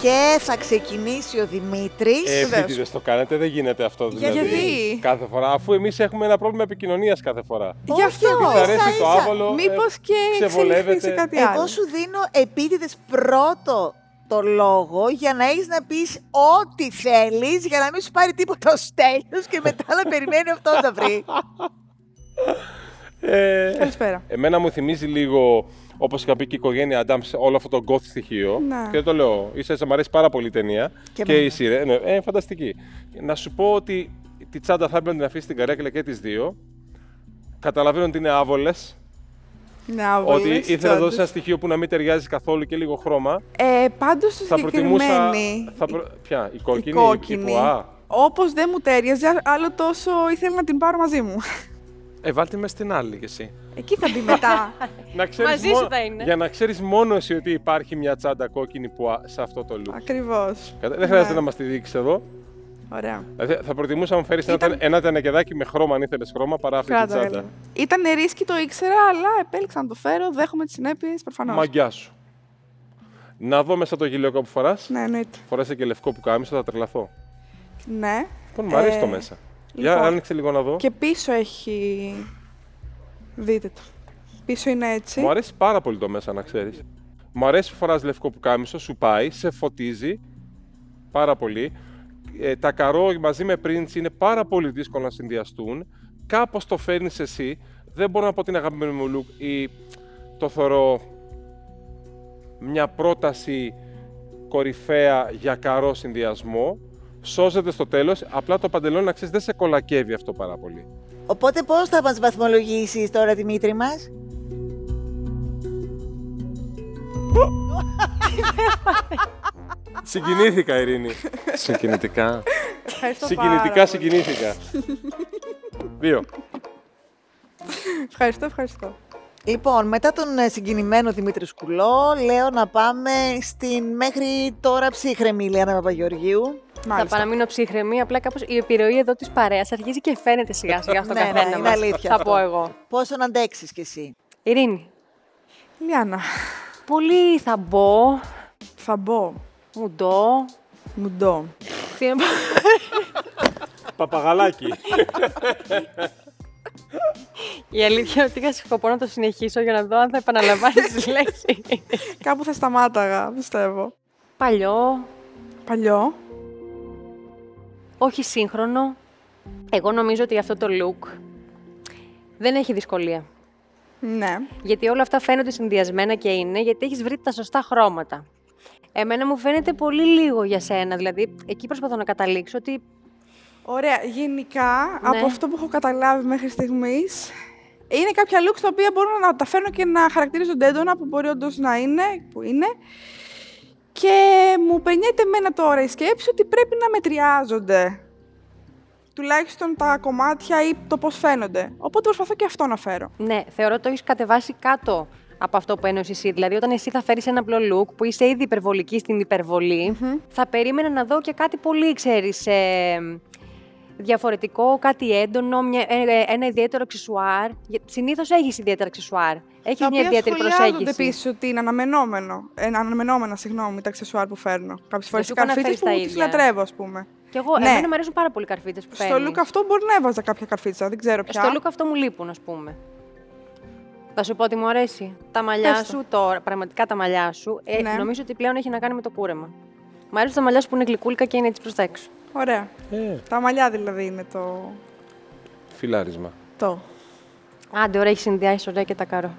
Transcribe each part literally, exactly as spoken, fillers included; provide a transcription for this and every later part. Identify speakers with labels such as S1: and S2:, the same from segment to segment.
S1: Και θα ξεκινήσει ο Δημήτρης.
S2: Ε, επίτηδες το κάνετε, δεν γίνεται αυτό δηλαδή.
S3: Γιατί?
S2: Κάθε φορά, αφού εμείς έχουμε ένα πρόβλημα επικοινωνίας κάθε φορά.
S3: Γι' αυτό.
S2: Της αρέσει το άβολο,
S3: Μήπως και εξελιχθεί σε κάτι άλλο.
S1: Εγώ σου δίνω επίτηδες πρώτο το λόγο για να έχεις να πεις ό,τι θέλεις, για να μην σου πάρει τίποτα ο Στέλιος και μετά να περιμένει αυτό να βρει.
S2: Ε,
S3: Καλησπέρα.
S2: Εμένα μου θυμίζει λίγο, όπως είχα πει και η οικογένεια Adams, όλο αυτό το goth στοιχείο.
S3: Ναι.
S2: Και δεν το λέω, ίσα ίσα μου αρέσει πάρα πολύ η ταινία.
S1: Και,
S2: και η σειρά. Ναι, ε, φανταστική. Να σου πω ότι τη τσάντα θα έπρεπε να την αφήσει στην καρέκλα και τις δύο. Καταλαβαίνω ότι είναι άβολες.
S3: Ναι,
S2: ότι ήθελα να δώσει ένα στοιχείο που να μην ταιριάζει καθόλου και λίγο χρώμα.
S3: Ε, πάντως στη
S2: θα προτιμούσα.
S3: συγκεκριμένη.
S2: Θα προ... Ποια, η κόκκινη,
S3: η κόκκινη.
S2: Η πουά.
S3: Όπως δεν μου τέριαζε, άλλο τόσο ήθελα να την πάρω μαζί μου.
S4: Ε, βάλτε με στην άλλη κι εσύ.
S3: Εκεί θα μπει μετά.
S2: Να ξέρεις
S5: Μαζί
S2: μόνο...
S5: σου θα είναι.
S2: Για να ξέρεις μόνο εσύ ότι υπάρχει μια τσάντα κόκκινη πουά σε αυτό το look.
S3: Ακριβώς.
S2: Κατα... Δεν χρειάζεται
S3: Ναι.
S2: να μας τη δείξεις εδώ.
S3: Ωραία.
S2: Δηλαδή, θα προτιμούσα να μου φέρεις
S3: Ήταν...
S2: ένα, ένα τενεκεδάκι με χρώμα, αν ήθελες χρώμα, παρά αυτή την τσάντα.
S3: Ήταν ρίσκι, το ήξερα, αλλά επέλεξα να το φέρω. Δέχομαι τις συνέπειες προφανώς.
S2: Μαγκιά σου. Να δω μέσα το γυλαίκο που φοράς.
S3: Ναι, εννοείται.
S2: Φοράς και λευκό πουκάμισο, θα τρελαθώ.
S3: Ναι.
S2: Λοιπόν, μου αρέσει
S3: Ε,
S2: το μέσα.
S3: Λοιπόν,
S2: Για άνοιξε λίγο να δω.
S3: Και πίσω έχει. Δείτε το. Πίσω είναι έτσι.
S2: Μου αρέσει πάρα πολύ το μέσα, να ξέρεις. Μου αρέσει που φοράς λευκό πουκάμισο, σου πάει, σε φωτίζει πάρα πολύ. Ε, τα καρό μαζί με πριντς είναι πάρα πολύ δύσκολο να συνδυαστούν. Κάπως το φέρνεις εσύ. Δεν μπορώ να πω την αγαπημένη μου look ή το θεωρώ μια πρόταση κορυφαία για καρό συνδυασμό. Σώζεται στο τέλος, απλά το παντελόνι να ξέρεις δεν σε κολακεύει αυτό πάρα πολύ.
S1: Οπότε πώς θα μας βαθμολογήσεις τώρα, Δημήτρη μας?
S2: Συγκινήθηκα, Ειρήνη.
S4: Συγκινητικά.
S3: Ευχαριστώ
S2: Συγκινητικά
S3: πάρα
S2: συγκινήθηκα. Δύο.
S3: πολύ. Ευχαριστώ, ευχαριστώ.
S1: Λοιπόν, μετά τον ε, συγκινημένο Δημήτρη Σκουλό, λέω να πάμε στην μέχρι τώρα ψύχρεμη Ηλιάνα Παπαγεωργίου.
S5: Θα παραμείνω ψύχρεμη, απλά κάπως η επιρροή εδώ της παρέας αρχίζει και φαίνεται σιγά σιγά στον
S1: Ναι, ναι,
S5: καθένα
S1: είναι
S5: μας.
S1: αλήθεια
S5: Θα
S1: αυτό.
S5: πω εγώ.
S1: Πόσο να αντέξεις κι εσύ?
S5: Ειρήνη,
S3: Λιάννα,
S5: πολύ θα μπω,
S3: θα μπω.
S5: μουντό.
S3: Μουντό.
S5: Τι να πω.
S2: Παπαγαλάκι.
S5: Η αλήθεια είναι ότι είχα σκοπό να το συνεχίσω για να δω αν θα επαναλαμβάνεις τις λέξεις.
S3: Κάπου θα σταμάταγα, πιστεύω.
S5: Παλιό,
S3: Παλιό.
S5: όχι σύγχρονο. Εγώ νομίζω ότι αυτό το look δεν έχει δυσκολία.
S3: Ναι.
S5: Γιατί όλα αυτά φαίνονται συνδυασμένα και είναι, γιατί έχεις βρει τα σωστά χρώματα. Εμένα μου φαίνεται πολύ λίγο για σένα, δηλαδή εκεί προσπαθώ να καταλήξω ότι
S3: Ωραία. Γενικά,
S5: Ναι.
S3: από αυτό που έχω καταλάβει μέχρι στιγμής, είναι κάποια looks τα οποία μπορώ να τα φέρνω και να χαρακτηρίζονται έντονα, που μπορεί όντως να είναι, που είναι. Και μου περνιέται εμένα τώρα η σκέψη ότι πρέπει να μετριάζονται. Τουλάχιστον τα κομμάτια ή το πώς φαίνονται. Οπότε προσπαθώ και αυτό να φέρω.
S5: ναι, θεωρώ ότι το έχεις κατεβάσει κάτω από αυτό που ένωσε εσύ. Δηλαδή, όταν εσύ θα φέρεις ένα απλό look που είσαι ήδη υπερβολική στην υπερβολή, θα περίμενα να δω και κάτι πολύ, ξέρεις, ε, διαφορετικό, κάτι έντονο, μια, ε, ένα ιδιαίτερο αξεσουάρ. Συνήθως έχεις ιδιαίτερα αξεσουάρ. Έχεις
S3: Τα
S5: μια
S3: οποία
S5: ιδιαίτερη
S3: σχολιάζονται
S5: προσέγγιση.
S3: επίσης ότι είναι αναμενόμενο. Ε, αναμενόμενα, συγγνώμη, τα αξεσουάρ που φέρνω. Κάποιες φορές οι
S5: σου είπα να
S3: καρφίτσες
S5: φέρεις
S3: που
S5: τα
S3: τις
S5: ίδια.
S3: λατρεύω, ας πούμε.
S5: Και εγώ,
S3: Ναι.
S5: εμένα μου αρέσουν πάρα πολύ οι καρφίτσες που
S3: Στο
S5: φέρνεις.
S3: look αυτό μπορεί να έβαζα κάποια καρφίτσα, δεν ξέρω πια.
S5: Στο look αυτό μου λείπουν, ας πούμε. Θα σου πω ότι μου αρέσει. Τα μαλλιά
S3: Πες το.
S5: σου τώρα, πραγματικά τα μαλλιά σου, ε,
S3: Ναι.
S5: νομίζω ότι πλέον έχει να κάνει με το κούρεμα. Μ' αρέσουν τα μαλλιά σου που είναι γλυκούλικα και είναι έτσι προς τα έξω.
S3: Ωραία.
S2: Ε,
S3: Τα μαλλιά δηλαδή είναι το.
S2: φιλάρισμα.
S3: το.
S5: Άντε, ωραία, έχει συνδυάσει ωραία και τα καρό.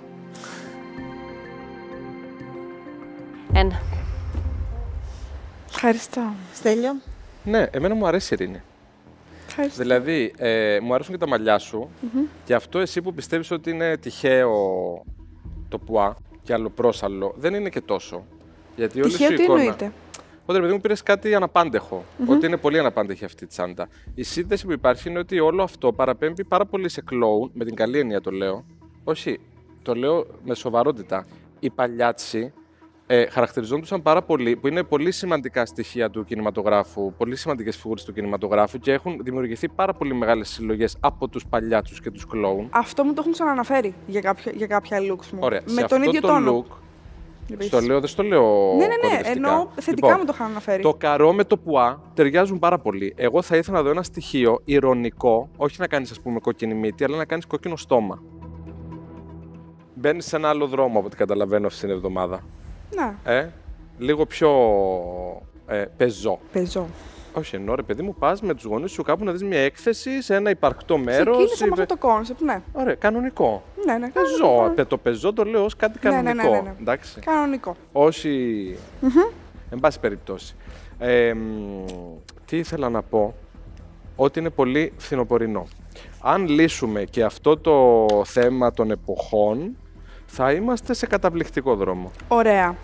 S5: Ένα.
S3: Ευχαριστώ.
S1: Στέλιο.
S4: Ναι, εμένα μου αρέσει η Ειρήνη.
S3: Ευχαριστώ.
S4: Δηλαδή, ε, μου αρέσουν και τα μαλλιά σου. Και αυτό εσύ που πιστεύεις ότι είναι τυχαίο το πουά και αλλοπρόσαλλο, δεν είναι και τόσο. Γιατί όλη
S3: Τυχαίο
S4: σου η
S3: τι
S4: εικόνα.
S3: εννοείται.
S4: Οπότε, παιδί μου, πήρε κάτι αναπάντεχο. Ότι είναι πολύ αναπάντεχη αυτή η τσάντα. Η σύνδεση που υπάρχει είναι ότι όλο αυτό παραπέμπει πάρα πολύ σε κλόουν, με την καλή έννοια το λέω. Όχι, το λέω με σοβαρότητα. Οι παλιάτσι ε, χαρακτηριζόντουσαν πάρα πολύ, που είναι πολύ σημαντικά στοιχεία του κινηματογράφου, πολύ σημαντικές φιγούρες του κινηματογράφου και έχουν δημιουργηθεί πάρα πολύ μεγάλες συλλογές από τους παλιάτσους και τους κλόουν.
S3: Αυτό μου το έχουν ξαναναφέρει για κάποια, για κάποια looks μου.
S4: Ωραία.
S3: Με
S4: σε
S3: τον
S4: αυτό
S3: ίδιο
S4: το
S3: τόνο.
S4: look Στο λέω, δεν στο λέω.
S3: Ναι, ναι, ναι.
S4: κοροϊδευτικά.
S3: Ενώ θετικά
S4: Λοιπόν,
S3: μου το είχαν αναφέρει.
S4: Το καρό με το πουά ταιριάζουν πάρα πολύ. Εγώ θα ήθελα να δω ένα στοιχείο ηρωνικό, όχι να κάνεις, ας πούμε, κόκκινη μύτη, αλλά να κάνεις κόκκινο στόμα. Μπαίνεις σε ένα άλλο δρόμο από ό,τι καταλαβαίνω αυτή την εβδομάδα.
S3: Να.
S4: Ε, λίγο πιο ε, πεζό.
S3: Πεζό.
S4: Όχι, ενώ ρε παιδί μου, πας με τους γονείς σου κάπου να δεις μια έκθεση σε ένα υπαρκτό μέρος.
S3: Ξεκίνησα
S4: ή...
S3: με αυτό το κόνσεπτ, ναι.
S4: Ωραία, κανονικό.
S3: Ναι, ναι,
S4: Πεζό.
S3: κανονικό.
S4: Το πεζό το λέω ως κάτι
S3: Ναι, ναι,
S4: κανονικό.
S3: ναι, ναι, ναι.
S4: Εντάξει.
S3: Κανονικό.
S4: Όχι. Mm-hmm. Εν πάση περιπτώσει. Ε, τι ήθελα να πω, ότι είναι πολύ φθινοπορεινό. Αν λύσουμε και αυτό το θέμα των εποχών, θα είμαστε σε καταπληκτικό δρόμο.
S3: Ωραία.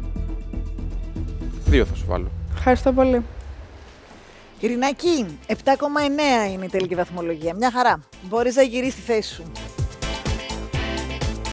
S4: Δύο θα σου βάλω.
S3: Ευχαριστώ πολύ.
S1: Ειρηνάκη, επτά κόμμα εννέα είναι η τελική βαθμολογία. Μια χαρά. Μπορείς να γυρίσεις τη θέση σου.